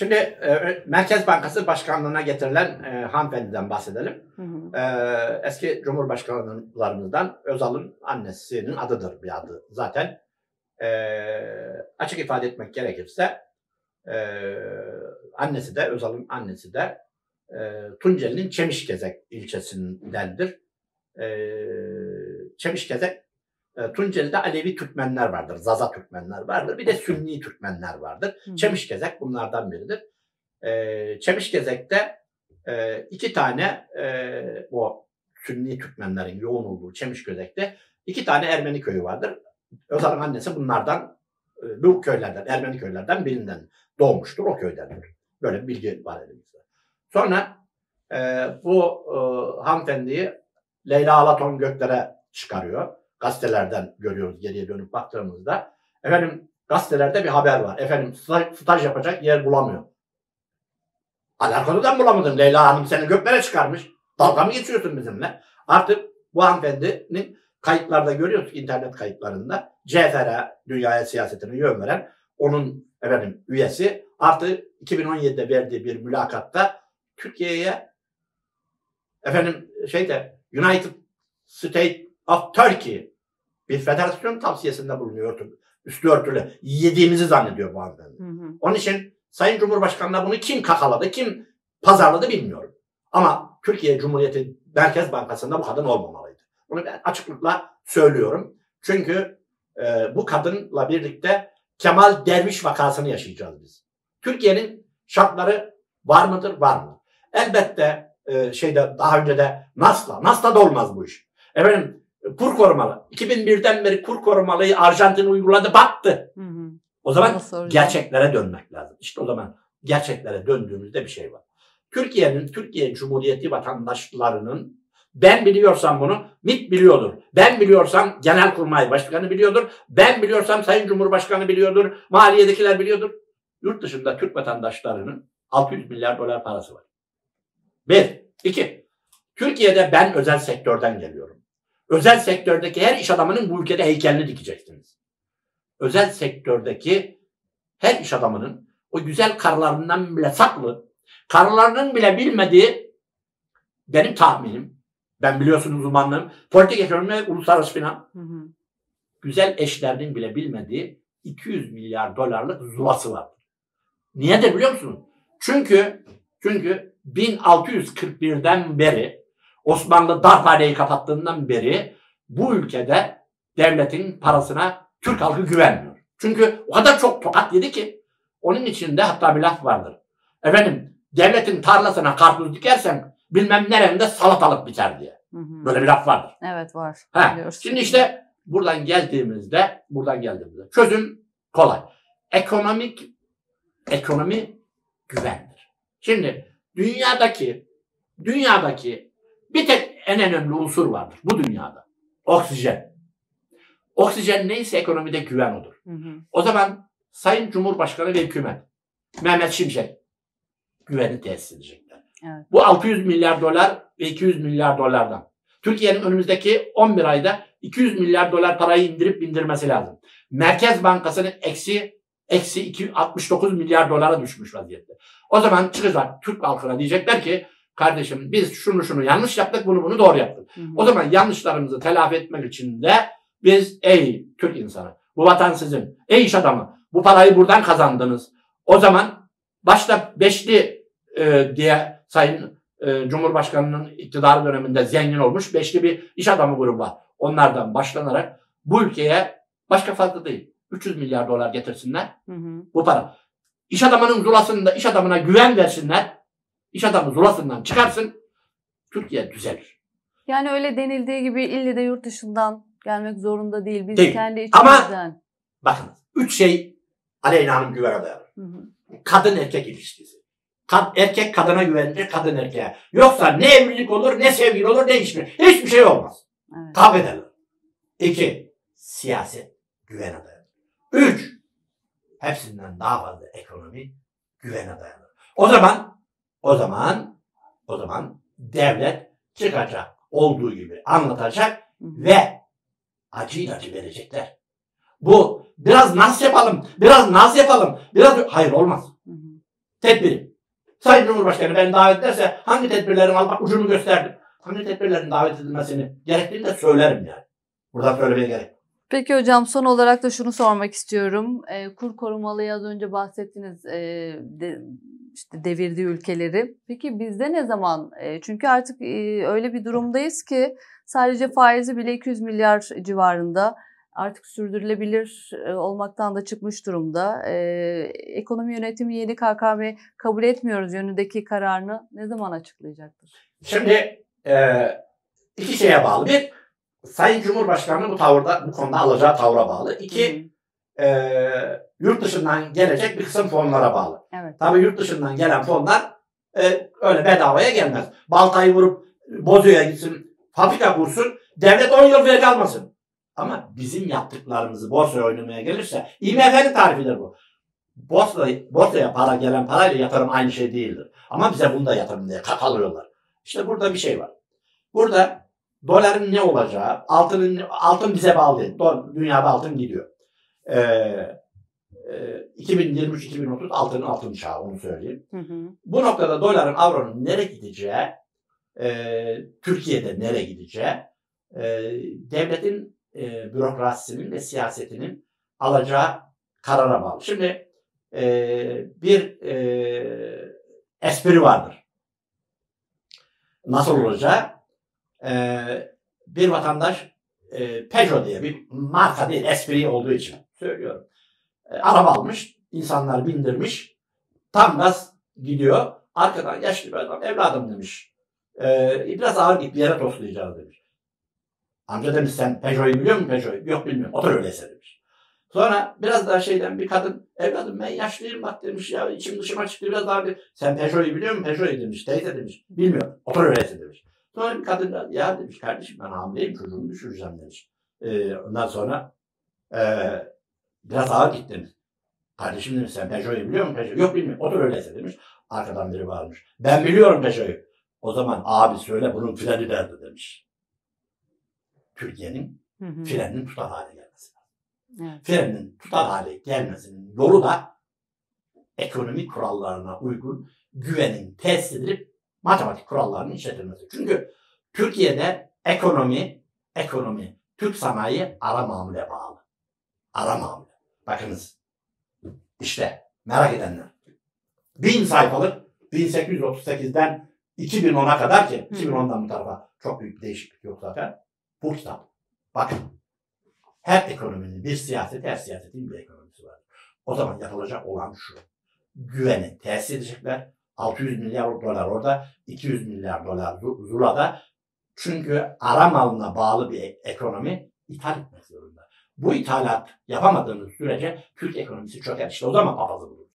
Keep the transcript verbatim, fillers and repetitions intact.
Şimdi e, Merkez Bankası Başkanlığı'na getirilen e, hanımefendiden bahsedelim. Hı hı. E, eski Cumhurbaşkanlarımızdan Özal'ın annesinin adıdır bir adı zaten. E, açık ifade etmek gerekirse e, annesi de, Özal'ın annesi de e, Tunceli'nin Çemişgezek ilçesindendir. E, Çemişgezek, e, Tunceli'de Alevi Türkmenler vardır, Zaza Türkmenler vardır, bir de Sünni Türkmenler vardır. Hı. Çemişgezek bunlardan biridir. E, Çemişgezek'te e, iki tane e, o Sünni Türkmenlerin yoğun olduğu Çemişgezek'te iki tane Ermeni köyü vardır. Özal'ın annesi bunlardan, e, bu köylerden, Ermeni köylerden birinden doğmuştur, o köydendir. Böyle bir bilgi var elimizde. Sonra e, bu e, hanımefendiyi Leyla Alaton göklere çıkarıyor. Gazetelerden görüyoruz geriye dönüp baktığımızda. Efendim gazetelerde bir haber var. Efendim staj, staj yapacak yer bulamıyor. Alakalıdan bulamadın. Leyla Hanım seni göklere çıkarmış. Dalga mı geçiyorsun bizimle? Artık bu hanımefendinin kayıtlarda görüyoruz, internet kayıtlarında. C F R, dünyaya siyasetine yön veren onun efendim üyesi. Artı iki bin on yedide verdiği bir mülakatta Türkiye'ye efendim şeyde United States of Turkey bir federasyon tavsiyesinde bulunuyor. Üstü örtülü. Yediğimizi zannediyor bu hanımefendi. Hı hı. Onun için Sayın Cumhurbaşkanı'na bunu kim kakaladı, kim pazarladı bilmiyorum. Ama Türkiye Cumhuriyeti Merkez Bankası'nda bu kadın olmamalıydı. Bunu ben açıklıkla söylüyorum. Çünkü e, bu kadınla birlikte Kemal Derviş vakasını yaşayacağız biz. Türkiye'nin şartları var mıdır? Var mı? Elbette e, şeyde daha önce de NAS'la, NAS'la da olmaz bu iş. Efendim kur korumalı. iki bin birden beri kur korumalıyı Arjantin uyguladı, battı. Hı hı. O zaman gerçeklere dönmek lazım. İşte o zaman gerçeklere döndüğümüzde bir şey var. Türkiye'nin, Türkiye Cumhuriyeti vatandaşlarının, ben biliyorsam bunu M İ T biliyordur. Ben biliyorsam Genelkurmay Başkanı biliyordur. Ben biliyorsam Sayın Cumhurbaşkanı biliyordur. Maliyedekiler biliyordur. Yurt dışında Türk vatandaşlarının altı yüz milyar dolar parası var. Bir. iki. Türkiye'de ben özel sektörden geliyorum. Özel sektördeki her iş adamının bu ülkede heykelini dikeceksiniz. Özel sektördeki her iş adamının o güzel karılarından bile saklı, karılarının bile bilmediği, benim tahminim, ben biliyorsunuz uzmanlığım, politik ekonomi ve uluslararası finans, hı hı. güzel eşlerinin bile bilmediği iki yüz milyar dolarlık zulası vardır. Niye de biliyor musunuz? Çünkü çünkü bin altı yüz kırk birden beri, Osmanlı darphaneyi kapattığından beri bu ülkede devletin parasına Türk halkı güvenmiyor. Çünkü o kadar çok tokat yedi ki, onun içinde hatta bir laf vardır. Efendim devletin tarlasına karpuz dikersen bilmem nerede salatalık biter diye. Hı hı. Böyle bir laf vardır. Evet var. Ha, şimdi işte buradan geldiğimizde, buradan geldiğimizde çözüm kolay. Ekonomik, ekonomi güvendir. Şimdi dünyadaki, dünyadaki bir tek en önemli unsur vardır bu dünyada. Oksijen. Oksijen neyse ekonomide güven odur. Hı hı. O zaman Sayın Cumhurbaşkanı ve hükümet, Mehmet Şimşek güveni tesis edecekler. Evet. Bu altı yüz milyar dolar ve iki yüz milyar dolardan. Türkiye'nin önümüzdeki on bir ayda iki yüz milyar dolar parayı indirip bindirmesi lazım. Merkez Bankası'nın eksi eksi altmış dokuz milyar dolara düşmüş vaziyette. O zaman çıkacak Türk halkına diyecekler ki kardeşim biz şunu şunu yanlış yaptık, bunu bunu doğru yaptık. Hı hı. O zaman yanlışlarımızı telafi etmek için de biz ey Türk insanı, bu vatan sizin, ey iş adamı, bu parayı buradan kazandınız. O zaman başta beşli e, diye Sayın e, Cumhurbaşkanı'nın iktidarı döneminde zengin olmuş beşli bir iş adamı grubu var. Onlardan başlanarak bu ülkeye başka fazla değil üç yüz milyar dolar getirsinler. Hı hı. Bu para. İş adamının zulasında iş adamına güven versinler. İş adamı zulasından çıkarsın. Türkiye düzelir. Yani öyle denildiği gibi ille de yurt dışından gelmek zorunda değil. Biz değil. kendi içimizden. Ama bakın üç şey Aleyna Hanım güvene dayanır. Hı hı. Kadın erkek ilişkisi. Kad, erkek kadına güvenir, kadın erkeğe. Yoksa ne evlilik olur, ne sevgili olur, ne hiçbir, hiçbir şey olmaz. Evet. Kavga ederler. İki, siyaset güvene dayanır. Üç, hepsinden daha fazla ekonomi güvene dayanır. O zaman, o zaman, o zaman devlet çıkacak, olduğu gibi anlatacak ve acıyla acı verecekler. Bu biraz naz yapalım, biraz naz yapalım, biraz hayır olmaz. tedbiri. Sayın Cumhurbaşkanı beni davet ederse hangi tedbirlerin almak ucunu gösterdim. Hangi tedbirlerin davet edilmesini gerektiğini de söylerim yani. Buradan söylemeye gerek. Peki hocam, son olarak da şunu sormak istiyorum. E, kur korumalıya az önce bahsettiniz, e, de, işte devirdiği ülkeleri. Peki bizde ne zaman? E, çünkü artık e, öyle bir durumdayız ki sadece faizi bile iki yüz milyar civarında. Artık sürdürülebilir e, olmaktan da çıkmış durumda. E, ekonomi yönetimi yeni K K M kabul etmiyoruz yönündeki kararını ne zaman açıklayacaktır? Şimdi e, iki şeye bağlı. Bir, Sayın Cumhurbaşkanı bu tavırda, bu konuda alacağı tavra bağlı. İki, e, yurt dışından gelecek bir kısım fonlara bağlı. Evet. Tabii yurt dışından gelen fonlar e, öyle bedavaya gelmez. Baltayı vurup Bozü'ye gitsin, fabrika kursun, devlet on yıl vergi almasın. Ama bizim yaptıklarımızı borsaya oynamaya gelirse, I M F'nin tarifidir bu. Borsaya, borsaya para gelen parayla yatırım aynı şey değildir. Ama bize bunu da yatırım diye kakalıyorlar. İşte burada bir şey var. Burada doların ne olacağı, altının, altın bize bağlı değil. Dünyada altın gidiyor. Ee, e, iki bin yirmi üç iki bin otuz altının altın çağı, onu söyleyeyim. Hı hı. Bu noktada doların, avronun nereye gideceği, e, Türkiye'de nereye gideceği, e, devletin e, bürokrasisinin ve siyasetinin alacağı karara bağlı. Şimdi e, bir e, espri vardır. Nasıl olacağı? E, bir vatandaş e, Peugeot diye bir marka değil, espri olduğu için söylüyorum. E, araba almış, insanlar bindirmiş, tam gaz gidiyor. Arkadan yaşlı bir adam, evladım demiş. E, biraz ağır git, bir yere toslayacağız demiş. Amca demiş, sen Peugeot'u biliyor musun Peugeot'u? Yok, bilmiyorum. Otur öyleyse demiş. Sonra biraz daha şeyden bir kadın, evladım ben yaşlıyım bak demiş ya, içim dışıma çıktı biraz daha bir, sen Peugeot'u biliyor musun Peugeot'u demiş. Teyze demiş, bilmiyorum. Otur öyleyse demiş. Sonra bir kadın ya demiş, kardeşim ben hamileyim, çocuğumu düşüreceğim demiş. Ee, ondan sonra e, biraz ağır git demiş. Kardeşim demiş, sen Peugeot'u biliyor musun Peugeot'u? Yok, bilmiyorum. Otur öyleyse demiş. Arkadan biri bağırmış. Ben biliyorum Peugeot'u. O zaman abi söyle bunun freni nerede demiş. Türkiye'nin hı hı. freninin tutar hale gelmesi. Evet. Frenin tutar hale gelmesinin yolu da ekonomik kurallarına uygun güvenin tesis edilip matematik kurallarının işletilmesi. Çünkü Türkiye'de ekonomi, ekonomi, Türk sanayi ara mamule bağlı. Ara mamule. Bakınız, işte merak edenler. Bin sayfalık bin sekiz yüz otuz sekizden iki bin ona kadar ki iki bin ondan bu tarafa çok büyük bir değişiklik yok zaten. Bu kitap. Bakın. Her ekonominin bir siyaseti, her siyasetin bir ekonomisi var. O zaman yapılacak olan şu. Güveni tesis edecekler. altı yüz milyar dolar orada, iki yüz milyar dolar Zula'da. Çünkü ara malına bağlı bir ekonomi ithal etmek zorunda. Bu ithalat yapamadığınız sürece Türk ekonomisi çöker. İşte o zaman papazı bulur.